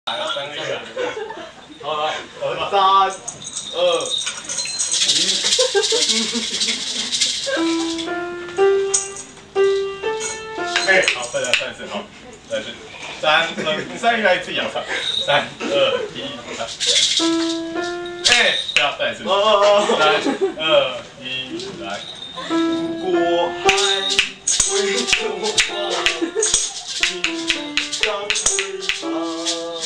3个月。好来， 3、2、1。 哎，好，再来3次，好，再来3、2、1，来自己摇唱，3、2、1，哎，不要再来一次，3、2、1，来。 过海为什么放？心上回放。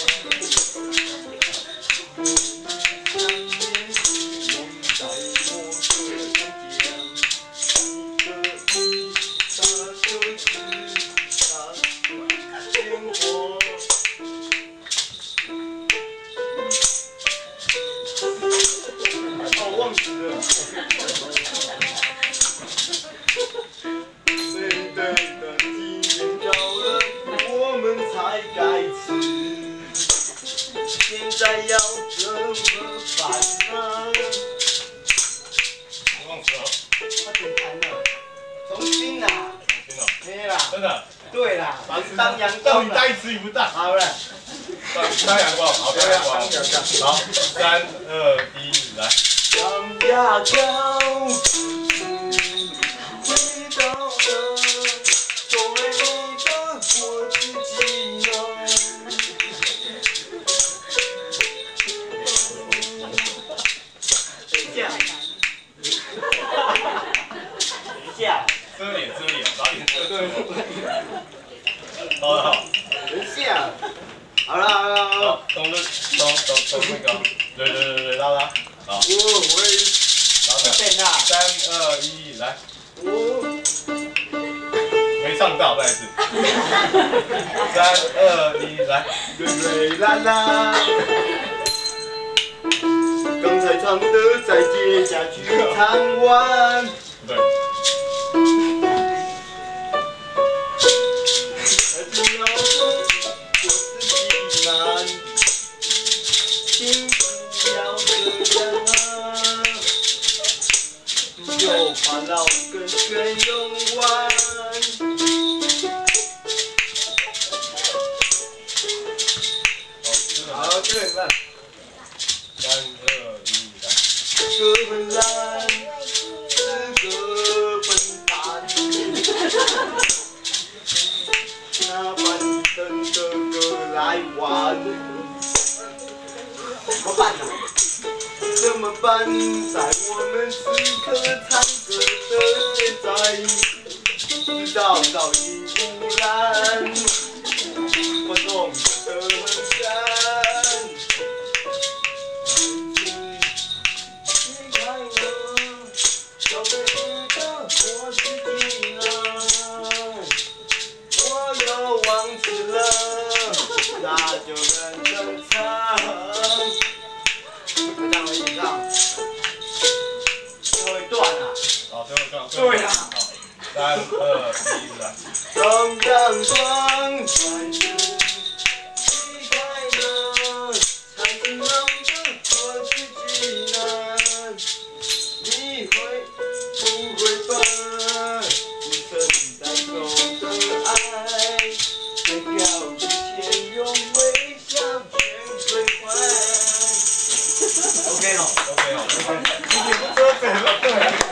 哦，忘记了。对的体验到了，我们才该吃。现在要怎么办呢？ 你忘词了？ 他点弹了，重新啦。 重新了。 没啦。 真的。 对啦。当阳到光底带一次不带？ 好了。 当阳光，好，当阳光。好，3、2、1，来。 当牙膏回到了作为你的我自己呢？等一下，遮脸，早点遮。 好了，好。 等一下，好了。 好，从那个，对，拉。好。 我会 3、2、1，来。没唱到，再一次。3、2、1，来。 瑞啦啦，刚才唱的再接下去唱完。 对。 还是要说我自己难，请不要这样啊，就怕老梗全用完。好，这个很烂。 3、2、1，来。 这个很烂，是个笨蛋。那把你等的歌来玩，怎么办？在我们此刻唱歌的现在，知道噪音污染，观众觉得很干。离开了，要被你的我自己呢？我又忘记了，那就认真唱。就这样而已，唱。最后一段啊。 好，最后一段。 对啊。 好，3、2、1，来。 当阳光转身离开了，才知道的我自己呢？你会不会笨？不曾带走的爱，在掉之前用微笑全追还。OK 了，OK。 你不说对了，对。